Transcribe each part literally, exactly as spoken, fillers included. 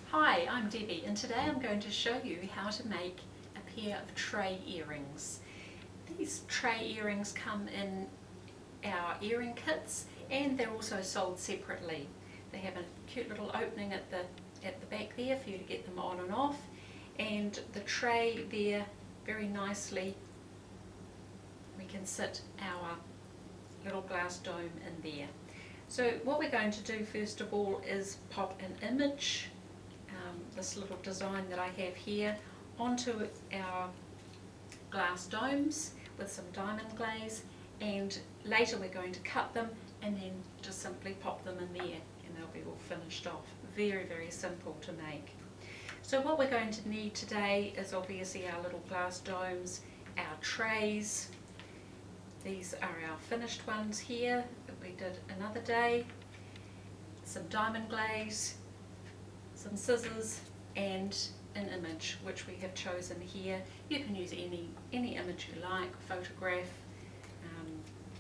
Hi, I'm Debbie and today I'm going to show you how to make a pair of tray earrings. These tray earrings come in our earring kits and they're also sold separately. They have a cute little opening at the, at the back there for you to get them on and off, and the tray there very nicely we can sit our little glass dome in there. So what we're going to do first of all is pop an image, um, this little design that I have here, onto our glass domes with some diamond glaze, and later we're going to cut them and then just simply pop them in there and they'll be all finished off. Very very simple to make. So what we're going to need today is obviously our little glass domes, our trays. These are our finished ones here that we did another day, some diamond glaze, some scissors and an image which we have chosen here. You can use any, any image you like, photograph. Um,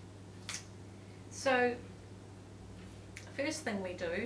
so the first thing we do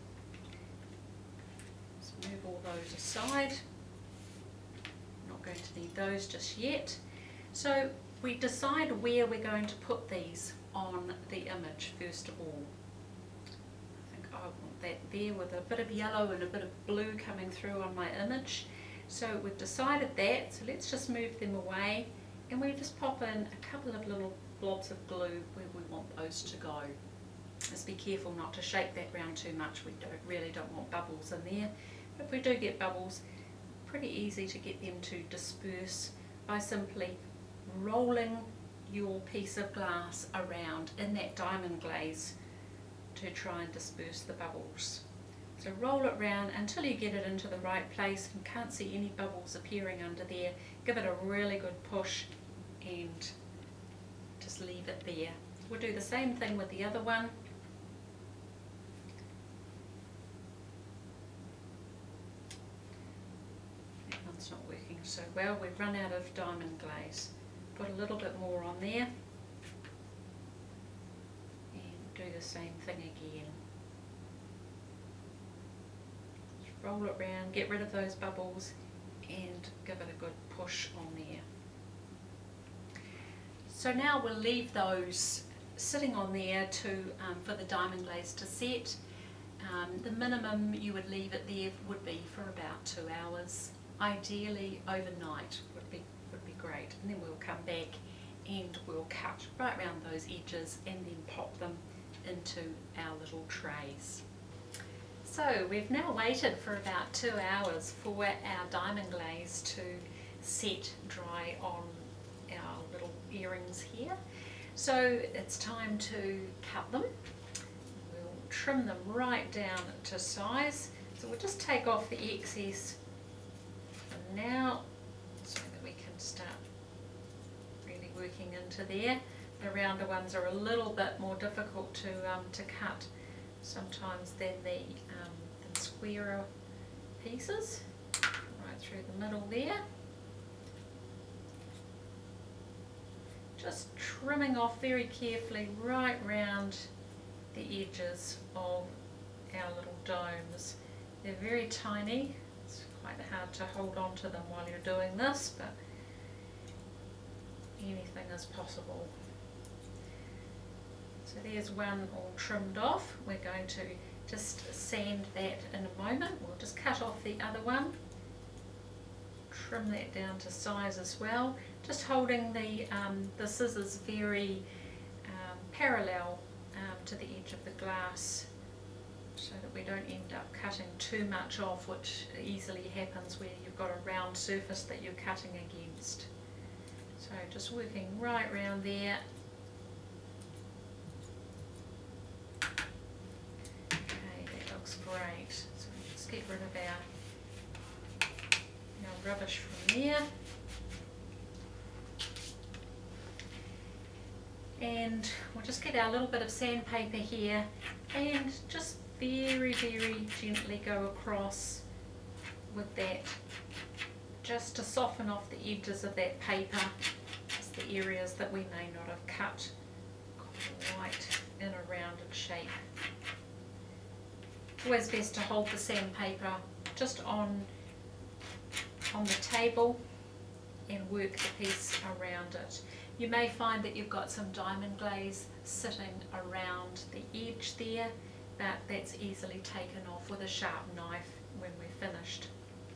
is move all those aside. I'm not going to need those just yet. So we decide where we're going to put these on the image first of all. I think I want that there with a bit of yellow and a bit of blue coming through on my image. So we've decided that, so let's just move them away and we just pop in a couple of little blobs of glue where we want those to go. Just be careful not to shake that round too much. We don't, really don't want bubbles in there. But if we do get bubbles, pretty easy to get them to disperse by simply rolling your piece of glass around in that diamond glaze to try and disperse the bubbles. So roll it round until you get it into the right place and can't see any bubbles appearing under there. Give it a really good push and just leave it there. We'll do the same thing with the other one. That one's not working so well. We've run out of diamond glaze. Put a little bit more on there and do the same thing again. Just roll it round, get rid of those bubbles and give it a good push on there. So now we'll leave those sitting on there to um, for the diamond glaze to set. Um, the minimum you would leave it there would be for about two hours. Ideally overnight would be would be great, and then we'll come back and we'll cut right around those edges and then pop them into our little trays. So we've now waited for about two hours for our diamond glaze to set dry on our little earrings here. So it's time to cut them. We'll trim them right down to size. So we'll just take off the excess for now, so that we can start really working into there. The rounder ones are a little bit more difficult to um, to cut sometimes than the, um, than squarer pieces. Right through the middle there. Just trimming off very carefully right round the edges of our little domes. They're very tiny. It's quite hard to hold on to them while you're doing this, but anything is possible. So there's one all trimmed off. We're going to just sand that in a moment. We'll just cut off the other one, trim that down to size as well, just holding the, um, the scissors very um, parallel um, to the edge of the glass, so that we don't end up cutting too much off, which easily happens where you've got a round surface that you're cutting against. So just working right round there. Okay, that looks great. So let's get rid of our, our rubbish from there. And we'll just get our little bit of sandpaper here and just very, very gently go across with that, just to soften off the edges of that paper, just the areas that we may not have cut quite in a rounded shape. always best to hold the sandpaper just on, on the table and work the piece around it. You may find that you've got some diamond glaze sitting around the edge there, but that's easily taken off with a sharp knife when we're finished.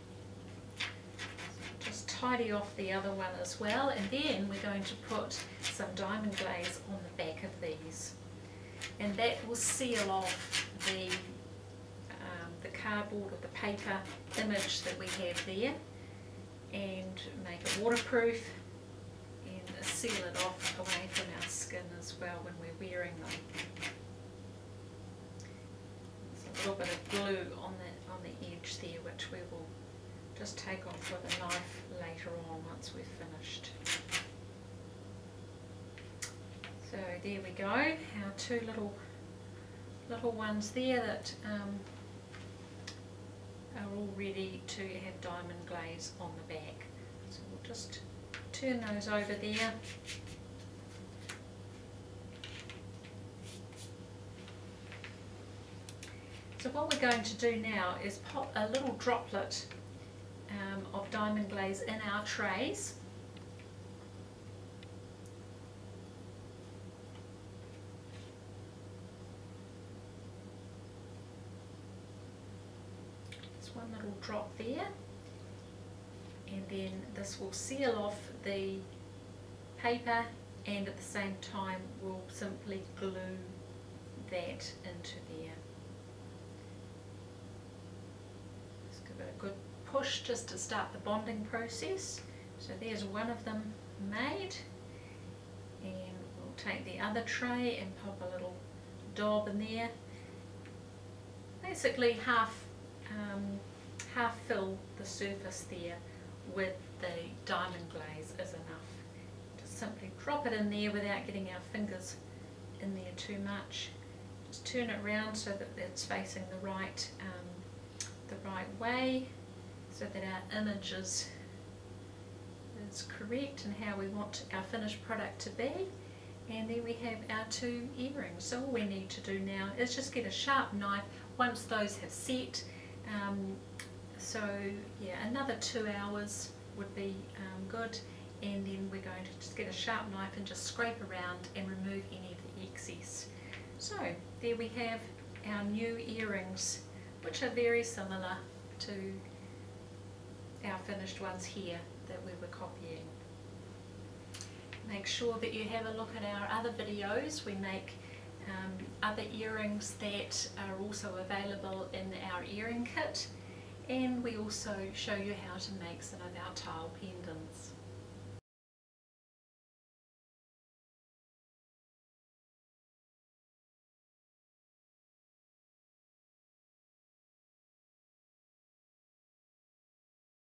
Just tidy off the other one as well, and then we're going to put some diamond glaze on the back of these, and that will seal off the, um, the cardboard or the paper image that we have there, and make it waterproof and seal it off away from our skin as well when we're wearing them. There's a little bit of glue on the, on the edge there, which we will just take off with a knife later on once we've finished. So there we go, our two little little ones there that um, are all ready to have diamond glaze on the back. So we'll just turn those over there. So what we're going to do now is pop a little droplet um, of diamond glaze in our trays. Just one little drop there, and then this will seal off the paper, and at the same time we'll simply glue that into there. Just give it a good push just to start the bonding process. So there's one of them made, and we'll take the other tray and pop a little daub in there. Basically half um, half fill the surface there with the diamond glaze is enough. Just simply drop it in there without getting our fingers in there too much. Just turn it around so that it's facing the right um, the right way, so that our image is, is correct and how we want our finished product to be. And there we have our two earrings. So all we need to do now is just get a sharp knife once those have set. Um, so yeah, another two hours would be um, good, and then we're going to just get a sharp knife and just scrape around and remove any of the excess. So there we have our new earrings, which are very similar to our finished ones here that we were copying. Make sure that you have a look at our other videos. We make um, other earrings that are also available in our earring kit, and we also show you how to make some of our tile pendants.